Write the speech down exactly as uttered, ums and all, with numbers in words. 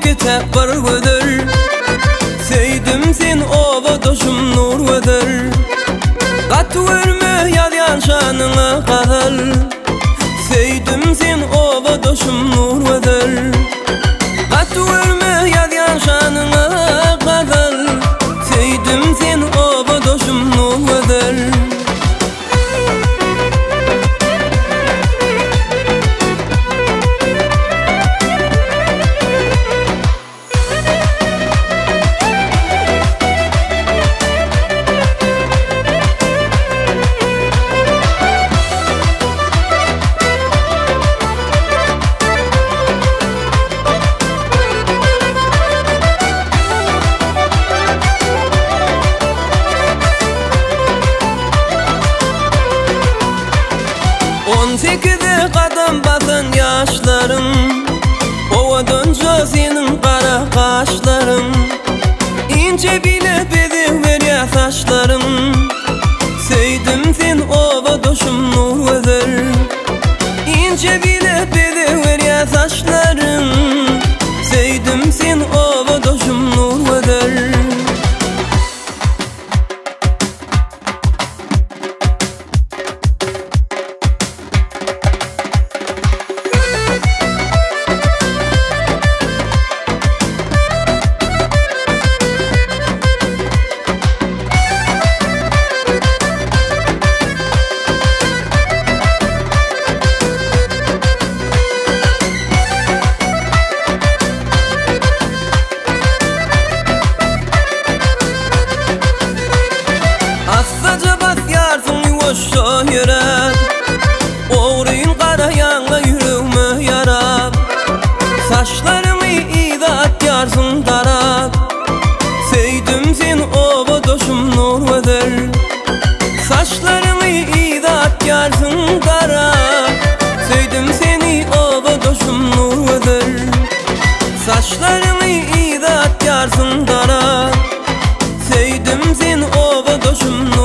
ki tek bir güdür. Seydim sen ova doşum nur güdür. Kat verme yadyan şanına kadar. Seydim sen ova doşum nur güdür. Kat verme yadyan şanına kadar. Seydim sen ova doşum nur güdür. On sekizde kadam basan yaşlarım, ova dönce senin kara kaşlarım. İnce bile bedi ver saçlarım. Seydim sen ova doşum nur güdür. İnce bile bedi ver saçlarım. Seydim sen ova doşum nur güdür. Boşa yürek, oğruyun kara yanla yürüme yarak. Saçlarımı idat yarsın tarak. Seydim sen ova doşum nur güdür. Saçlarımı idat yarsın tarak. Seydim seni ova doşum nur güdür. Saçlarımı idat yarsın tarak. Seydim sen ova doşum nur güdür.